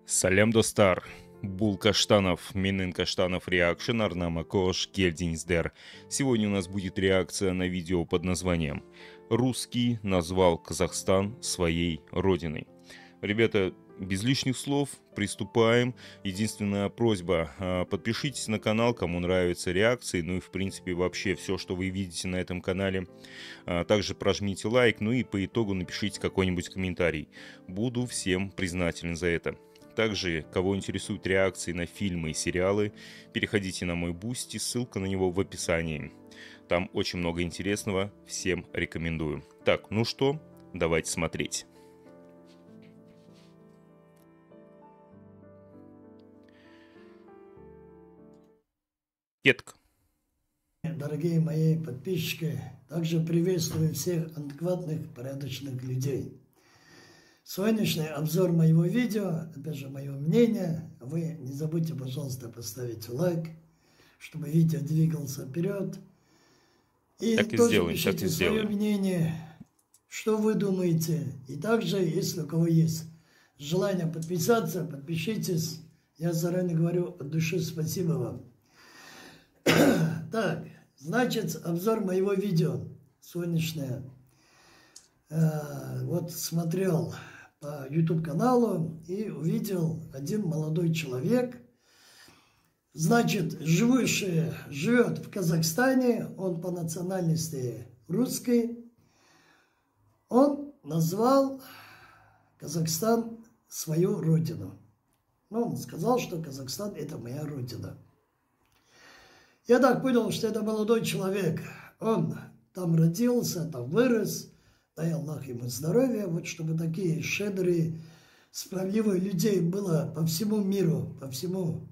Салям достар. Бул Каштанов, Менен Каштанов реакшн, Арнама Кош, Гельдинсдер. Сегодня у нас будет реакция на видео под названием «Русский назвал Казахстан своей родиной». Ребята, без лишних слов приступаем. Единственная просьба, подпишитесь на канал, кому нравятся реакции, ну и в принципе вообще все, что вы видите на этом канале. Также прожмите лайк, ну и по итогу напишите какой-нибудь комментарий. Буду всем признателен за это. Также, кого интересуют реакции на фильмы и сериалы, переходите на мой Бусти, ссылка на него в описании. Там очень много интересного, всем рекомендую. Так, ну что, давайте смотреть. Кетка. Дорогие мои подписчики, также приветствую всех адекватных, порядочных людей. Сегодняшний обзор моего видео, опять же, мое мнение. Вы не забудьте, пожалуйста, поставить лайк, чтобы видео двигался вперед. И так тоже сделаем, пишите свое мнение, что вы думаете. И также, если у кого есть желание подписаться, подпишитесь. Я заранее говорю от души спасибо вам. Так, значит, обзор моего видео сегодняшнее. Вот смотрел по YouTube каналу и увидел один молодой человек, значит, живет в Казахстане, он по национальности русский, он назвал Казахстан свою родину. Ну, он сказал, что Казахстан это моя родина. Я так понял, что это молодой человек, он там родился, там вырос. Дай Аллах ему здоровья, вот чтобы такие щедрые, справедливые людей было по всему миру, по всему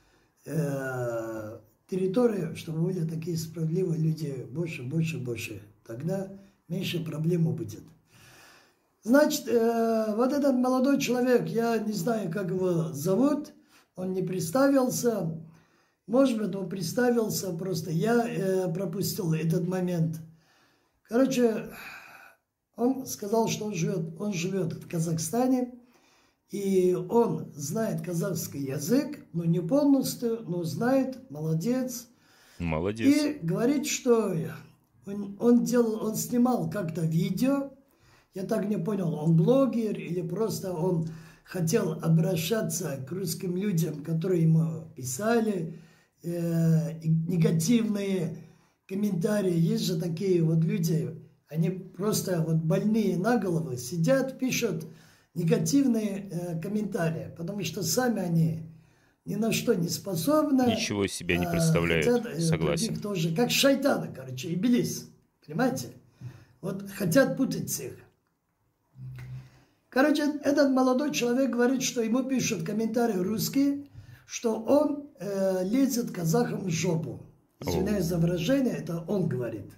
территории, чтобы были такие справедливые люди больше, больше, больше. Тогда меньше проблем будет. Значит, вот этот молодой человек, я не знаю, как его зовут, он не представился. Может быть, он представился, просто я пропустил этот момент. Короче, он сказал, что он живет в Казахстане, и он знает казахский язык, но не полностью, но знает, молодец. Молодец. И говорит, что он снимал как-то видео, я так не понял, он блогер или просто он хотел обращаться к русским людям, которые ему писали негативные комментарии. Есть же такие вот люди, они просто вот больные на голову сидят, пишут негативные комментарии, потому что сами они ни на что не способны. Ничего из себя не представляют, хотят, согласен. Тоже, как шайтаны, короче, иблис, понимаете? Вот хотят путать всех. Короче, этот молодой человек говорит, что ему пишут комментарии русские, что он лезет казахам в жопу. Извиняюсь за выражение, это он говорит.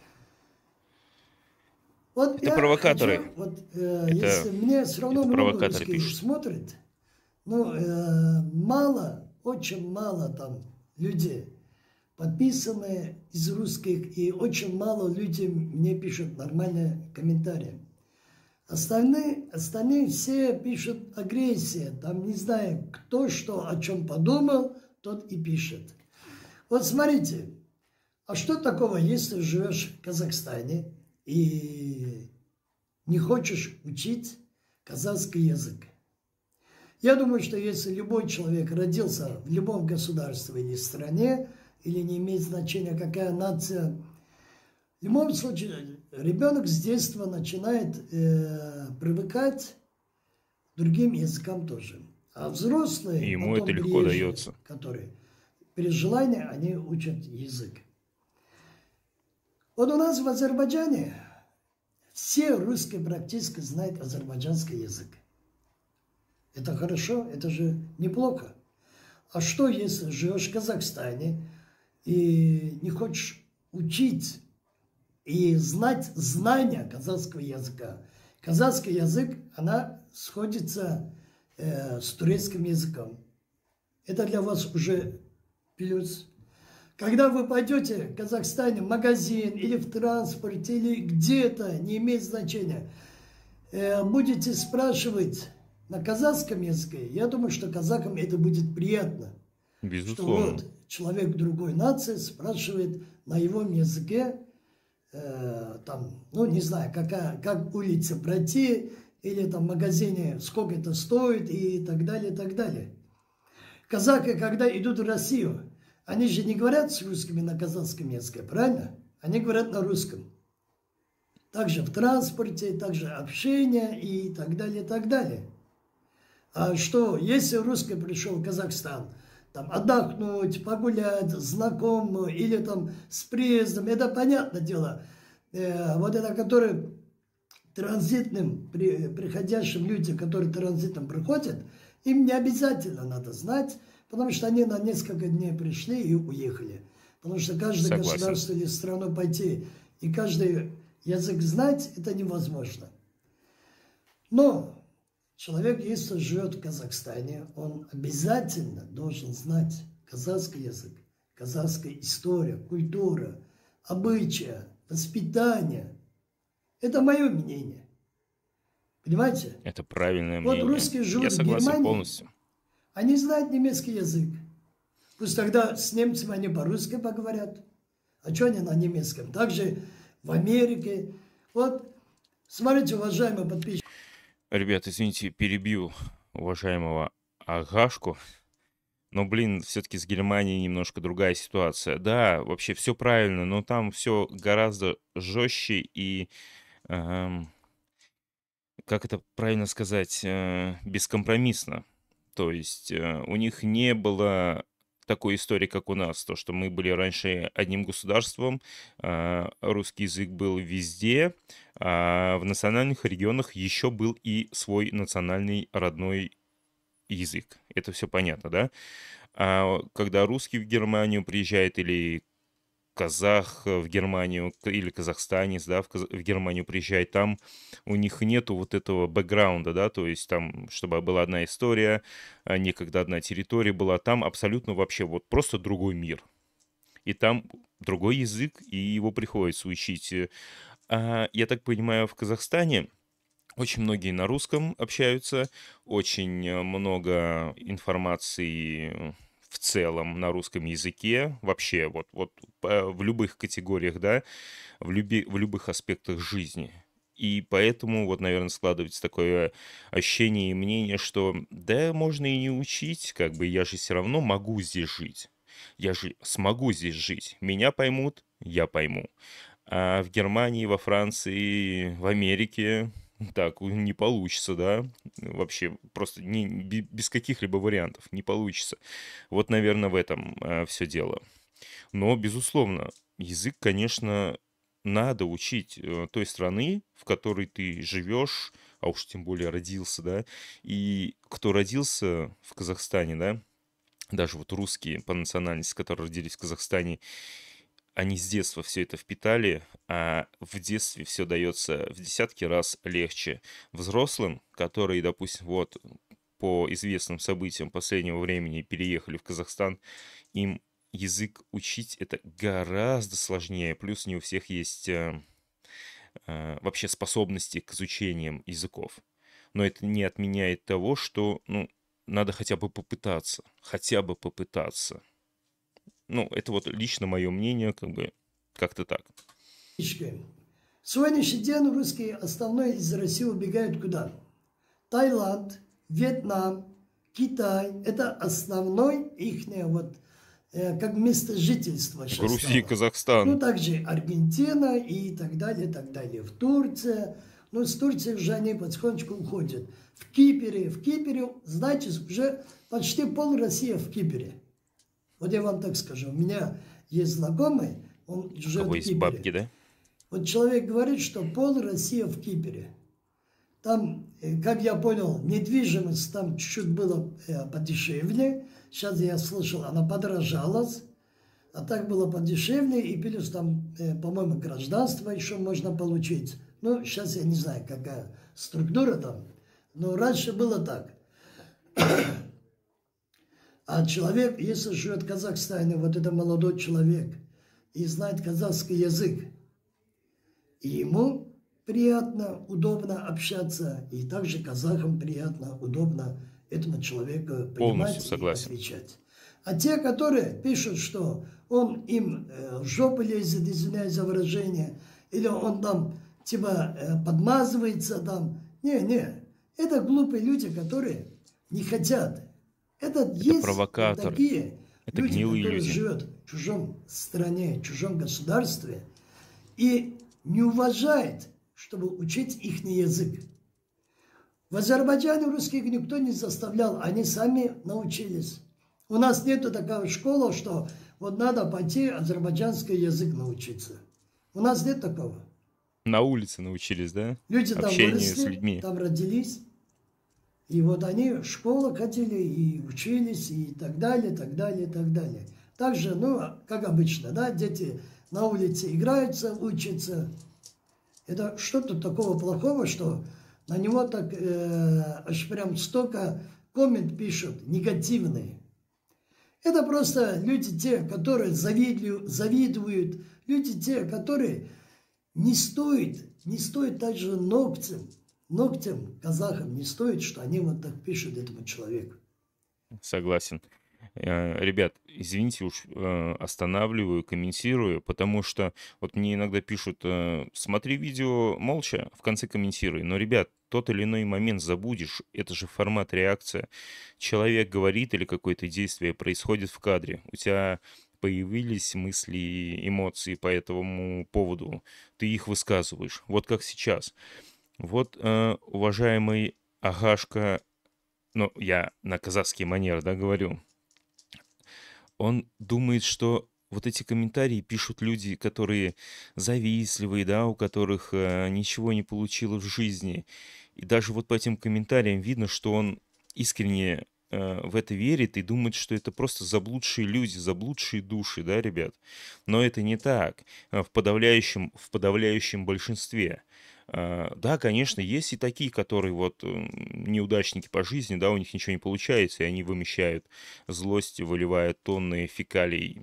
Вот это провокаторы. Хочу, вот, если мне все равно много русских смотрит, но мало, очень мало там людей подписаны из русских, и очень мало людей мне пишут нормальные комментарии. Остальные все пишут агрессия, там не знаю, кто что о чем подумал, тот и пишет. Вот смотрите, а что такого, если живешь в Казахстане и не хочешь учить казахский язык? Я думаю, что если любой человек родился в любом государстве или стране, или не имеет значения, какая нация, в любом случае ребенок с детства начинает привыкать к другим языкам тоже. А взрослые, ему это легко дается, которые при желании они учат язык. Вот у нас в Азербайджане все русские практически знают азербайджанский язык. Это хорошо, это же неплохо. А что, если живешь в Казахстане и не хочешь учить и знать знания казахского языка? Казахский язык, она сходится с турецким языком. Это для вас уже плюс. Когда вы пойдете в Казахстане в магазин или в транспорте, или где-то, не имеет значения, будете спрашивать на казахском языке, я думаю, что казахам это будет приятно. Безусловно. Что вот человек другой нации спрашивает на его языке, там, ну, не знаю, как улица пройти, или там в магазине сколько это стоит, и так далее, и так далее. Казахи, когда идут в Россию, они же не говорят с русскими на казахском языке, правильно? Они говорят на русском. Также в транспорте, также общение и так далее, и так далее. А что, если русский пришел в Казахстан, там отдохнуть, погулять, знакомую или там с приездом, это понятное дело. Вот это, которые транзитным, приходящим людям, которые транзитом приходят, им не обязательно надо знать, потому что они на несколько дней пришли и уехали. Потому что каждое государство или страну пойти и каждый язык знать, это невозможно. Но человек, если живет в Казахстане, он обязательно должен знать казахский язык, казахская история, культура, обычаи, воспитание. Это мое мнение. Понимаете? Это правильное мнение. Вот русские живут в Германии, полностью. Они знают немецкий язык. Пусть тогда с немцами они по-русски поговорят. А что они на немецком? Также в Америке. Вот, смотрите, уважаемые подписчики. Ребят, извините, перебью уважаемого Агашку. Но, блин, все-таки с Германией немножко другая ситуация. Да, вообще все правильно, но там все гораздо жестче и, как это правильно сказать, бескомпромиссно. То есть у них не было такой истории, как у нас, то, что мы были раньше одним государством, русский язык был везде, а в национальных регионах еще был и свой национальный родной язык. Это все понятно, да? А когда русский в Германию приезжает или казах в Германию или казахстанец, да, в Германию приезжает, там у них нету вот этого бэкграунда, да, то есть там, чтобы была одна история, некогда одна территория была, там абсолютно вообще вот просто другой мир. И там другой язык, и его приходится учить. Я так понимаю, в Казахстане очень многие на русском общаются, очень много информации в целом на русском языке, вообще вот в любых категориях, да, в любых аспектах жизни. И поэтому вот, наверное, складывается такое ощущение и мнение, что да, можно и не учить, как бы я же все равно могу здесь жить. Я же смогу здесь жить. Меня поймут, я пойму. А в Германии, во Франции, в Америке так не получится, да? Вообще просто без каких-либо вариантов не получится. Вот, наверное, в этом все дело. Но, безусловно, язык, конечно, надо учить той страны, в которой ты живешь, а уж тем более родился, да? И кто родился в Казахстане, да? Даже вот русские по национальности, которые родились в Казахстане, они с детства все это впитали, а в детстве все дается в десятки раз легче. Взрослым, которые, допустим, вот по известным событиям последнего времени переехали в Казахстан, им язык учить это гораздо сложнее. Плюс не у всех есть вообще способности к изучениям языков. Но это не отменяет того, что, ну, надо хотя бы попытаться. Хотя бы попытаться. Ну, это вот лично мое мнение, как бы, как-то так. В сегодняшний день русские основные из России убегают куда? Таиланд, Вьетнам, Китай. Это основной их вот, как место жительства. Грузия, Казахстан. Ну, также Аргентина и так далее, и так далее. В Турции. Ну, с Турции уже они потихонечку уходят. В Кипре, знаете, уже почти пол России в Кипре. Вот я вам так скажу, у меня есть знакомый, он живет в Кипре. Бабки, да? Вот человек говорит, что пол России в Кипре. Там, как я понял, недвижимость там чуть-чуть было подешевле. Сейчас я слышал, она подорожалась. А так было подешевле. И плюс там, по-моему, гражданство еще можно получить. Ну, сейчас я не знаю, какая структура там. Но раньше было так. А человек, если живет в Казахстане, вот это молодой человек, и знает казахский язык, и ему приятно, удобно общаться, и также казахам приятно, удобно этому человеку Полностью понимать и согласен. отвечать. А те, которые пишут, что он им в жопу лезет, извиняюсь за выражение, или он там типа подмазывается там. Не, это глупые люди, которые не хотят. Это есть вот Провокаторы, такие это люди, гнилые которые люди. живут в чужом стране, в чужом государстве и не уважают, чтобы учить их язык. В Азербайджане русских никто не заставлял, они сами научились. У нас нету такой школы, что вот надо пойти азербайджанский язык научиться. У нас нет такого. На улице научились, да? Люди там Общение с выросли, людьми. там родились. И вот они в школу ходили и учились, и так далее, так далее, так далее. Также, ну, как обычно, да, дети на улице играются, учатся. Это что-то такого плохого, что на него так аж прям столько коммент пишут, негативные. Это просто люди те, которые завидуют, люди те, которые не стоит также ногтем казахам не стоит, что они вот так пишут этому человеку. Согласен. Ребят, извините уж, останавливаю, комментирую, потому что вот мне иногда пишут, смотри видео молча, в конце комментируй. Но, ребят, тот или иной момент забудешь, это же формат реакция. Человек говорит или какое-то действие происходит в кадре. У тебя появились мысли, эмоции по этому поводу. Ты их высказываешь. Вот как сейчас. Вот, уважаемый Агашка, ну, я на казахский манер, да, говорю, он думает, что вот эти комментарии пишут люди, которые завистливые, да, у которых ничего не получилось в жизни. И даже вот по этим комментариям видно, что он искренне в это верит и думает, что это просто заблудшие люди, заблудшие души, да, ребят? Но это не так в подавляющем большинстве. Да, конечно, есть и такие, которые вот неудачники по жизни, да, у них ничего не получается, и они вымещают злость, выливают тонны фекалий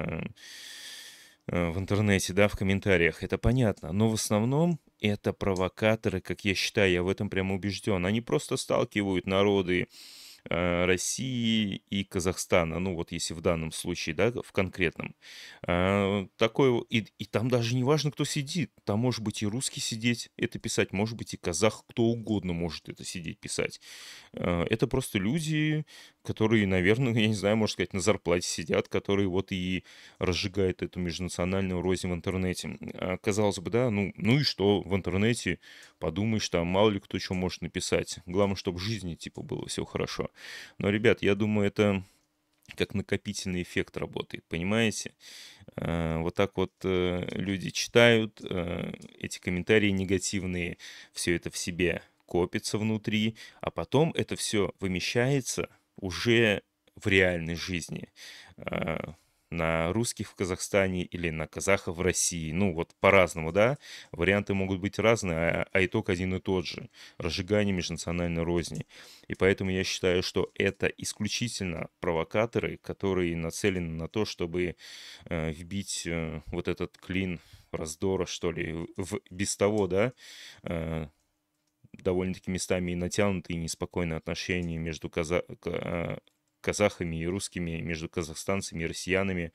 в интернете, да, в комментариях. Это понятно. Но в основном это провокаторы, как я считаю, я в этом прямо убежден. Они просто сталкивают народы России и Казахстана, ну вот если в данном случае, да, в конкретном. И там даже не важно, кто сидит. Там может быть и русский сидеть, это писать, может быть и казах, кто угодно может это сидеть, писать. Это просто люди, которые, наверное, я не знаю, можно сказать, на зарплате сидят, которые вот и разжигают эту межнациональную рознь в интернете. Казалось бы, да, ну и что в интернете, подумаешь, там мало ли кто что может написать. Главное, чтобы в жизни, типа, было все хорошо. Но, ребят, я думаю, это как накопительный эффект работает, понимаете? Вот так вот люди читают, эти комментарии негативные, все это в себе копится внутри, а потом это все вымещается уже в реальной жизни. На русских в Казахстане или на казахов в России. Ну, вот по-разному, да? Варианты могут быть разные, а итог один и тот же. Разжигание межнациональной розни. И поэтому я считаю, что это исключительно провокаторы, которые нацелены на то, чтобы вбить вот этот клин раздора, что ли, в без того, да, довольно-таки местами и натянутые, и неспокойные отношения между казахами и русскими, между казахстанцами и россиянами.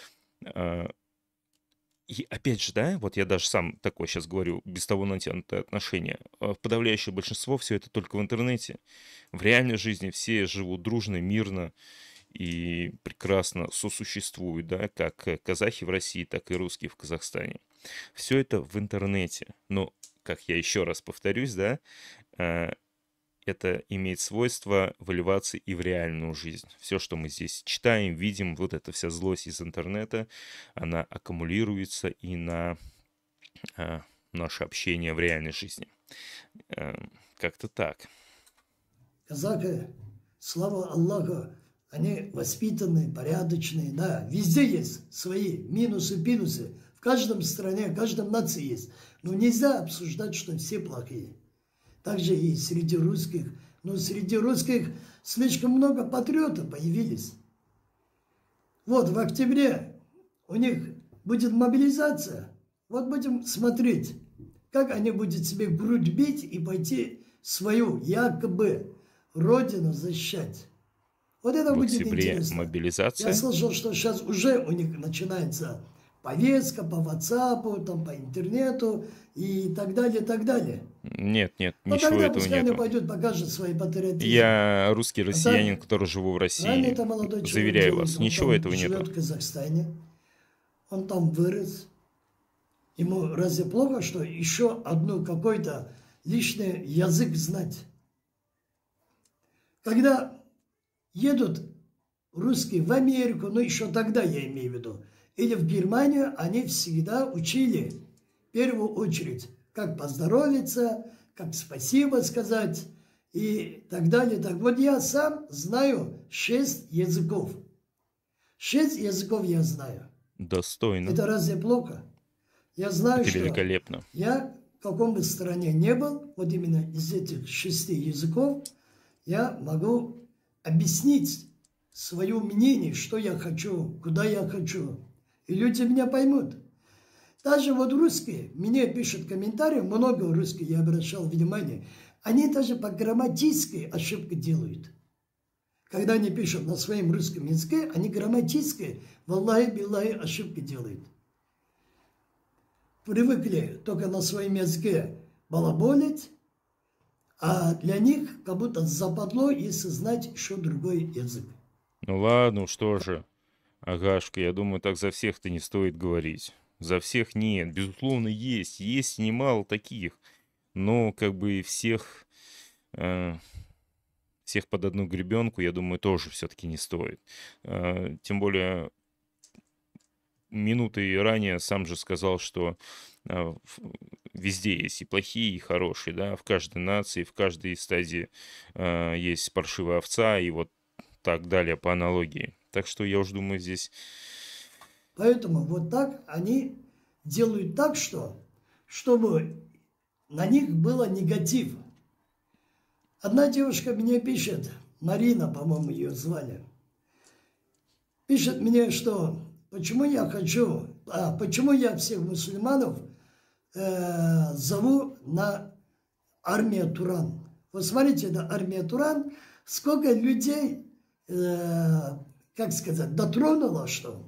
И опять же, да, вот я даже сам такой сейчас говорю, без того натянутое отношение. Подавляющее большинство все это только в интернете. В реальной жизни все живут дружно, мирно и прекрасно сосуществуют, да, как казахи в России, так и русские в Казахстане. Все это в интернете. Но, как я еще раз повторюсь, да, это имеет свойство выливаться и в реальную жизнь. Все, что мы здесь читаем, видим, вот эта вся злость из интернета, она аккумулируется и на наше общение в реальной жизни. Как-то так. Казахи, слава Аллаху, они воспитанные, порядочные, да, везде есть свои минусы. В каждом стране, в каждом нации есть. Но нельзя обсуждать, что все плохие. Также и среди русских. Но среди русских слишком много патриотов появились. Вот в октябре у них будет мобилизация. Вот будем смотреть, как они будут себе грудь бить и пойти свою якобы родину защищать. Вот это В будет октябре интересно. Я мобилизация. слышал, что сейчас уже у них начинается повестка по WhatsApp, там, по интернету и так далее, и так далее. Нет, Но ничего тогда этого пускай они нету. пойдут, покажут свои патриотизм. Я русский россиянин, так, который живу в Ранее России. это молодой человек Заверяю делает, вас, он ничего там этого живет нету. в Казахстане, он там вырос. Ему разве плохо, что еще одну какой-то лишний язык знать? Когда едут русские в Америку, ну еще тогда я имею в виду, или в Германию, они всегда учили, в первую очередь, как поздоровиться, как спасибо сказать и так далее. Так вот я сам знаю 6 языков. 6 языков я знаю. Достойно. Это разве плохо? Я знаю, Это что великолепно. я в каком бы стране не был, вот именно из этих 6 языков, я могу объяснить свое мнение, что я хочу, куда я хочу. И люди меня поймут. Даже вот русские, мне пишут комментарии, много русских, я обращал внимание, они даже по грамматической ошибке делают. Когда они пишут на своем русском языке, они грамматические, валлахи, биллахи, ошибки делают. Привыкли только на своем языке балаболить, а для них как будто западло, если знать еще другой язык. Ну ладно, что же, Агашка, я думаю, так за всех-то не стоит говорить. За всех нет, безусловно, есть немало таких, но как бы всех, всех под одну гребенку, я думаю, тоже все-таки не стоит. Тем более, минуты ранее сам же сказал, что везде есть и плохие, и хорошие, да, в каждой нации, в каждой стадии есть паршивая овца, и вот так далее по аналогии. Так что я уж думаю, здесь... Поэтому вот так они делают так, что, чтобы на них было негатив. Одна девушка мне пишет, Марина, по-моему, ее звали, пишет мне, что почему я хочу, почему я всех мусульманов зову на армию Туран. Вот смотрите, это армия Туран, сколько людей, как сказать, дотронуло, что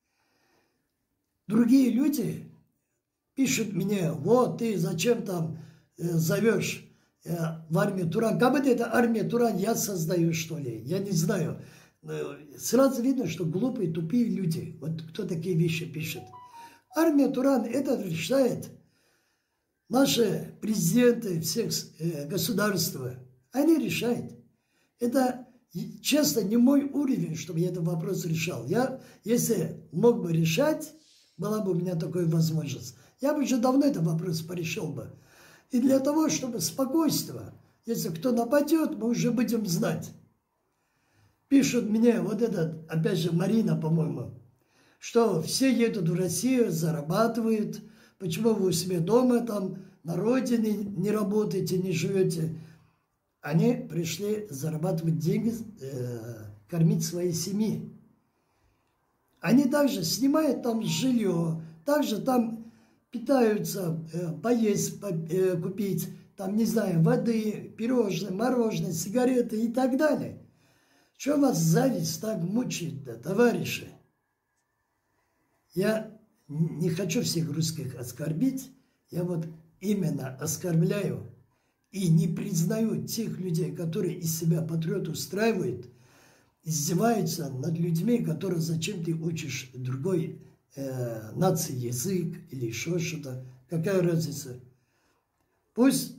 другие люди пишут мне, вот ты зачем там зовешь в армию Туран. Как будто это армия Туран я создаю, что ли, я не знаю. Сразу видно, что глупые, тупые люди, вот кто такие вещи пишет. Армия Туран это решает наши президенты всех государств, они решают. Это, честно, не мой уровень, чтобы я этот вопрос решал. Я, если мог бы решать, была бы у меня такая возможность, я бы уже давно этот вопрос порешил бы. И для того, чтобы спокойствие, если кто нападет, мы уже будем знать. Пишут мне, вот этот, опять же, Марина, по-моему, что все едут в Россию, зарабатывают, почему вы у себя дома, там, на родине не работаете, не живете. Они пришли зарабатывать деньги, кормить свои семьи. Они также снимают там жилье, также там питаются, поесть, купить, там, не знаю, воды, пирожные, мороженое, сигареты и так далее. Что вас зависть так мучает-то, товарищи? Я не хочу всех русских оскорбить, я вот именно оскорбляю и не признаю тех людей, которые из себя патриот устраивают, издеваются над людьми, которые зачем ты учишь другой нации язык или еще что-то. Какая разница? Пусть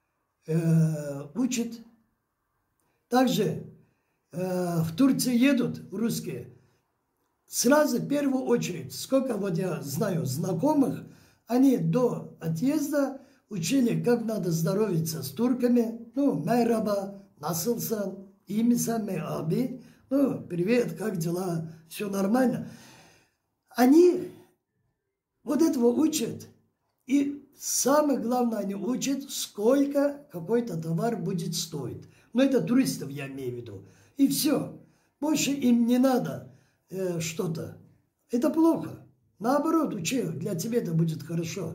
учат. Также в Турцию едут русские. Сразу в первую очередь, сколько вот я знаю знакомых, они до отъезда учили, как надо здоровиться с турками. Ну, мераба, насылсан, имисан, аби. Ну, привет, как дела, все нормально. Они вот этого учат. И самое главное, они учат, сколько какой-то товар будет стоить. Но это туристов я имею в виду. И все. Больше им не надо что-то. Это плохо. Наоборот, учи, для тебя это будет хорошо.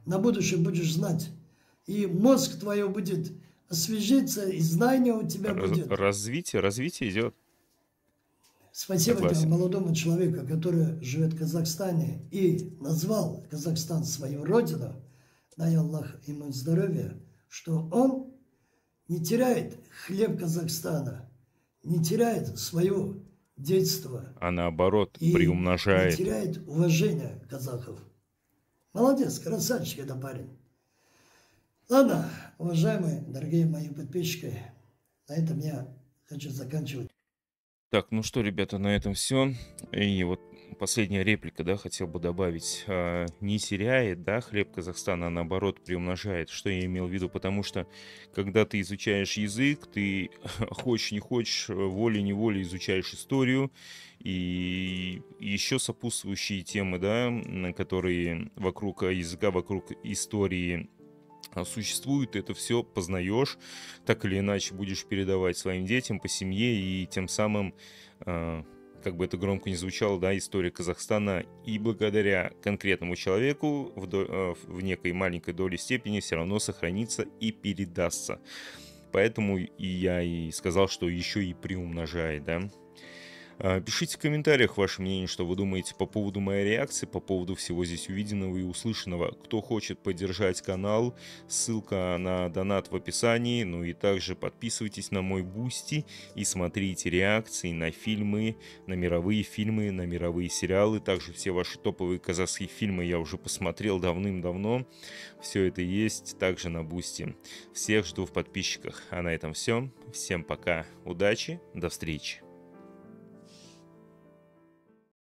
на будущее будешь знать. И мозг твой будет освежиться, и знание у тебя будет. Развитие идет. Спасибо тебе, Согласен. молодому человеку, который живет в Казахстане и назвал Казахстан свою родину, дай Аллах ему здоровья, что он не теряет хлеб Казахстана, не теряет свое детство. А наоборот, И приумножает. не теряет уважения казахов. Молодец, красавчик это парень. Ладно, уважаемые, дорогие мои подписчики, на этом я хочу заканчивать. Так, ну что, ребята, на этом все. И вот последняя реплика, да, хотел бы добавить. Не теряет, да, хлеб Казахстана, а наоборот приумножает. Что я имел в виду? Потому что, когда ты изучаешь язык, ты хочешь не хочешь, волей-неволей изучаешь историю и еще сопутствующие темы, да, которые вокруг языка, вокруг истории существует, это все познаешь, так или иначе будешь передавать своим детям по семье, и тем самым, как бы это громко не звучало, да, история Казахстана и благодаря конкретному человеку в некой маленькой доле степени все равно сохранится и передастся. Поэтому и я и сказал, что еще и приумножает, да. Пишите в комментариях ваше мнение, что вы думаете по поводу моей реакции, по поводу всего здесь увиденного и услышанного. Кто хочет поддержать канал, ссылка на донат в описании. Ну и также подписывайтесь на мой Бусти и смотрите реакции на фильмы, на мировые фильмы, на мировые сериалы. Также все ваши топовые казахские фильмы я уже посмотрел давным-давно. Все это есть также на Бусти. Всех жду в подписчиках. А на этом все. Всем пока. Удачи. До встречи.